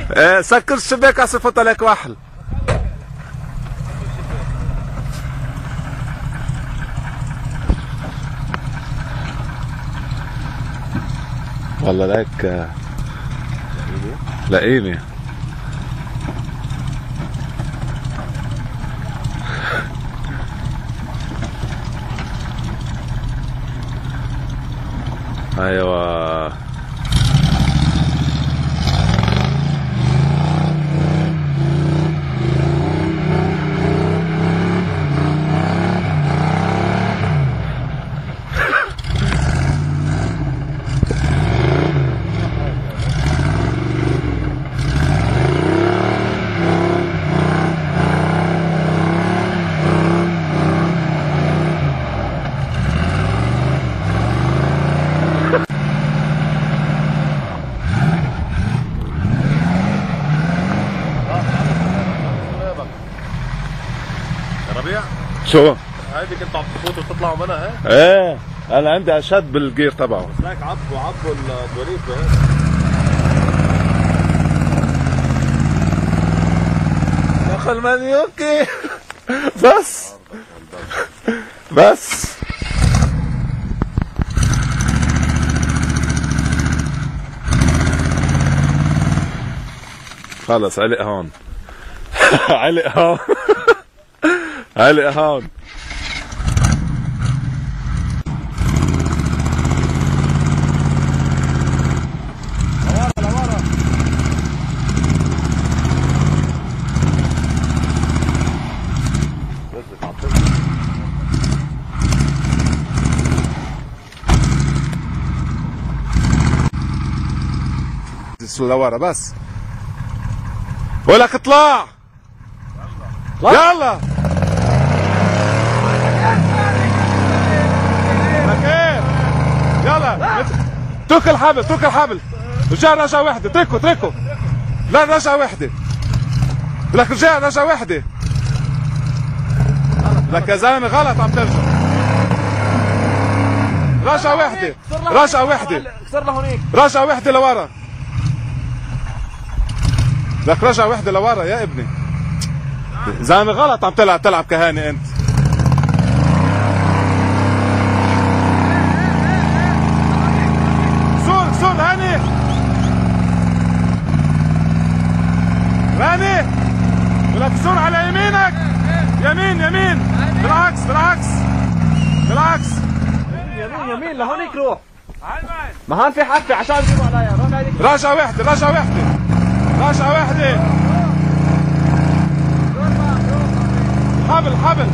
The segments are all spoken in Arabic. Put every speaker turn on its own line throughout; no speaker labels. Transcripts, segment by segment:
سكر الشباك عشان يفوت عليك وحل. والله لك لاقيني. ايوه
ربيع
شو؟
هيدي كنتوا عم تفوتوا وتطلعوا منها هيك؟
ايه انا عندي اشد بالجير تبعه.
بس هيك عبوا الدوريب هيك.
يا اخي المانيوكي بس خلص علق هون. علق هون. علق هون. لورا بس بقولك اطلع يلا لكن يلا اترك الحبل اترك الحبل رجال رجعة وحدة اتركوا لا رجعة وحدة لك رجال رجعة وحدة لك يا زلمة غلط عم ترجع رجعة وحدة رجعة وحدة رجعة وحدة لورا لك رجعة وحدة لورا يا ابني زلمة غلط عم تلعب كهاني انت. سور هاني راني ولك سور على يمينك يمين بالعكس
يمين لهونيك روح. ما هون في حفة عشان يجيبوا عليا.
رجعة وحدة حبل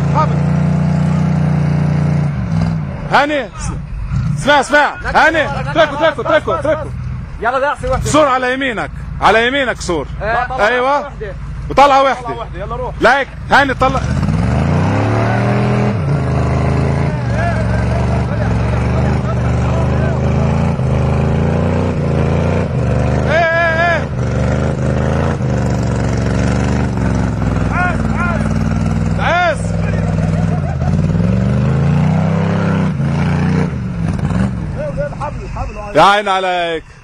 هاني اسمع هاني اتركوا
يلا داعسي وحدة.
سور على يمينك سور. ايوه وطلع وحدة.
يلا روح.
لايك هاني طلع. يا عين عليك.